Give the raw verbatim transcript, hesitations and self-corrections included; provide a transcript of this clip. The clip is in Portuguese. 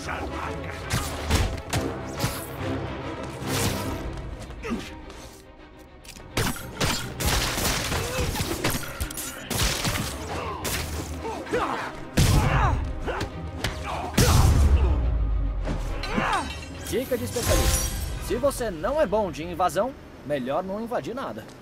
Dica de especialista. Se você não é bom de invasão, melhor não invadir nada.